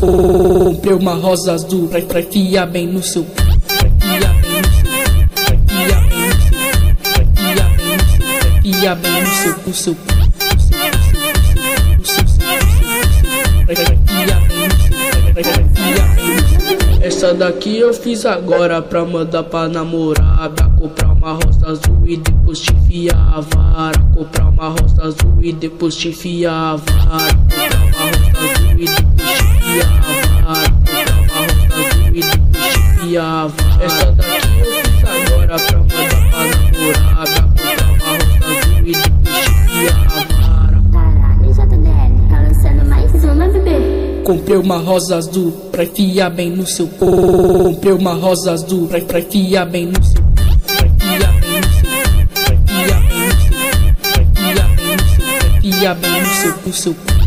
Comprei uma rosa azul pra enfiar bem no seu cu. Enfiar bem no seu cu, seu cu. Essa daqui eu fiz agora pra mandar pra namorada. Comprar uma rosa azul e depois te enfiar a vara. Comprar uma rosa azul e depois te enfiar a vara. Comprar uma rosa azul e depois te enfiar a vara. Comprar uma rosa azul e depois te enfiar a vara. Essa daqui eu fiz agora pra mandar pra namorada. Comprar uma rosa azul e depois te enfiar a vara. Caralho, JBL, tá lançando mais uma, bebê? Comprei uma rosa azul pra enfiar bem no seu cu. Comprei uma rosa azul pra enfiar bem no seu cu. Enfiar bem no seu cu, seu cu.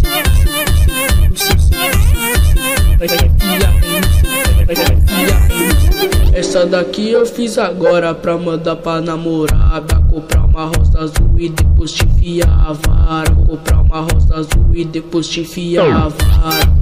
Essa daqui eu fiz agora pra mandar pra namorada. Comprar uma rosa azul e depois te enfiar a vara. Comprar uma rosa azul e depois te enfiar a vara.